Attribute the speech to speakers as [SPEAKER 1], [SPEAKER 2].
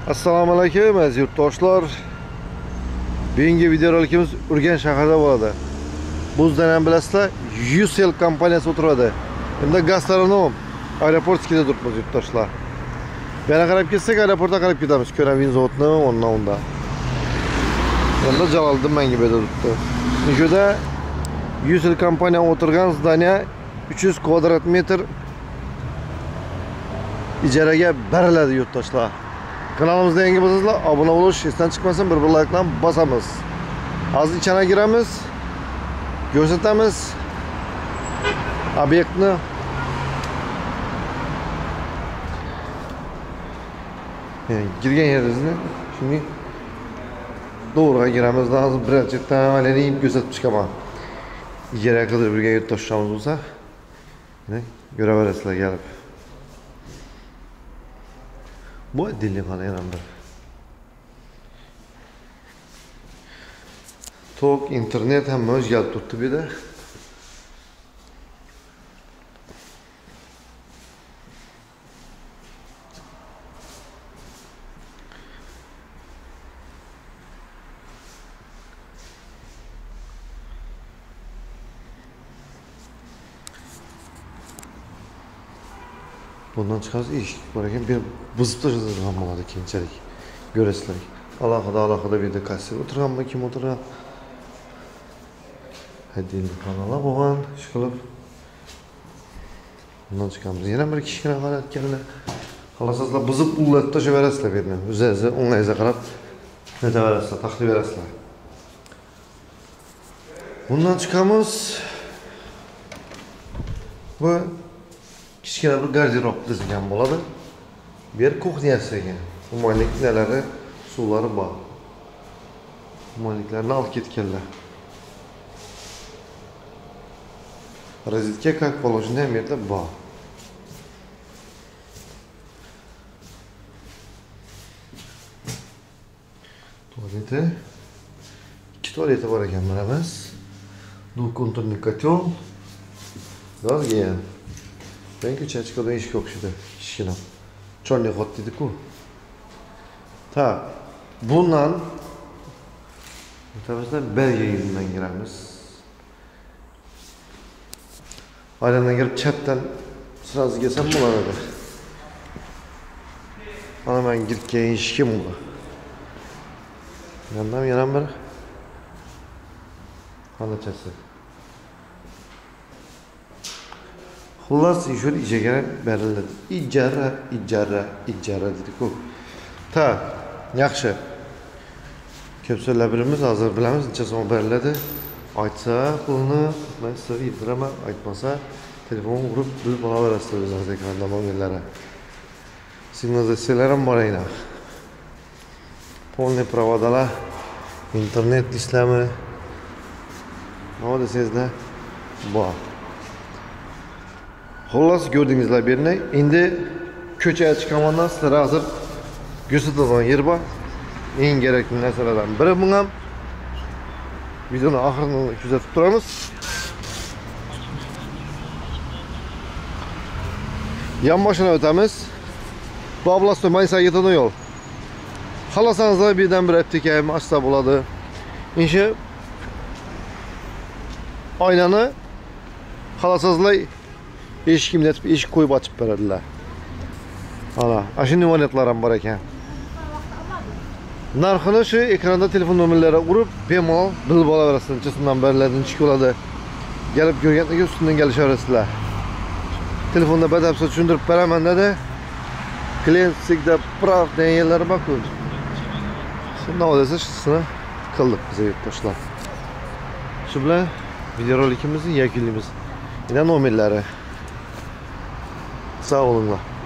[SPEAKER 1] Assalomu alaykum aziz yurtdoshlar. Bugungi videorolikimiz Urganch shahrida bo'ladi. Buzdan ham bilasizlar, Ucell kompaniyasi o'tiradi. Endi gastronom aeroportskida turibmiz yurtdoshlar. Bu yerga qarab ketsak, aeroportga qarab ketamiz. Ko'ramingiz o'tni, unda. Endi Jaloliddin menga berdi turibdi. Shunda Ucell kompaniya o'tirgan zdaniya 300 kvadrat metr ijaraga beriladi yurtdoshlar. Kanalimizda yangi bo'lsanizlar, obuna bo'lish esdan chiqmasin, bir like bilan bosamiz. Hozir ichana giramiz. Ko'rsatamiz obyektni. Girgan yeringizni shunday to'g'riga giramiz. Hozir birinchidan alayib ko'rsatib chiqaman. Ijara qilib birga yurtdoshlarimiz bo'lsa, ko'raverasizlar kelib. Bu dilxona yanamda. Tok, internet hamma o'zgarib turibdi bu yerda. Bundan çıkarız eshik bor ekan, bir buzib tashlagan bo'ladi keyinchalik. Ko'rasizlar. Alohida bir de kassiya o'tirganmi, kim o'tirgan? Hadi xonalar bo'lgan, ish qilib. Bundan chiqamiz. Yana bir kichkina holat keldi. Xolasizlar buzib ullatib tashlaverasizlar bu yerni. O'zingizni o'ngingizga qarab netaverasizlar, taxlib berasizlar. Bundan chiqamiz. Bu kichkina bir garderob dizilgan bo'ladi. Bu yer kuxnyasi ekan. Umaylik nalari, suvlari bor. Umayliklarni olib ketganlar. Rozetka как положено ham yerda bor. Tualeti. İki tualeti bor ekan mana emas. Двухконтурный котел. Gazga. Ben ko'chaga chiqadigan eshik o'xshaydi, kichkina. Chorli xot dedi-ku. Ta, bundan o'tamizdan belga yo'lidan giramiz. Aylandan girib chatdan sırası gelsem bo'ladi. Mana men girgan eshikim bu. Yandan yana bir xonachasi. Xullas şöyle ijaraga beriladi. Ijara dedik-ku. Ta, yaxshi. Ko'p so'zlar bilamiz, hozir bilamiz, necha so'm beriladi. Aytsa, pulni men sizga yediraman, aytmasa telefon urib bilib olaverasizlar o'zingiz ekranda mo'minlari. Signalizatsiyalar ham bor ekan. Polniy provodalar, internet ishlami. Nima desangizlar bor. Xullas gördüğünüzler birine. Endi ko'chaga chiqamandan sizlar hozir ko'rsatilgan yer bor. Eng kerakli narsalardan biri bu ham. Videoni oxirini kuzatib turamiz. Yan boshini o'tamiz. Bu Oblastoy Maysaga yetadigan yo'l. Xalasanızlar birdan bir aptekami ochsa bo'ladi. Endi oynani xalasanızlar eshik imlatib, eshik qo'yib ochib beradilar. Mana, ashunday imkoniyatlar ham bor ekan. Narxini shu ekranda telefon nomerlariga urib, bemalol bilib olaverasizlar. Nechadan beriladi, necha bo'ladi. Kelib ko'rgandan ustidan kelishaverasizlar. Telefonda batafsil tushuntirib beraman dedi. Klient всегда прав degan yerlar bor-ku. Shunday bo'lsa, shuni qildik biz yurtdoshlar. Shu bilan videorolikimizni yakunlaymiz. Yana nomerlari. Sağ olunlar.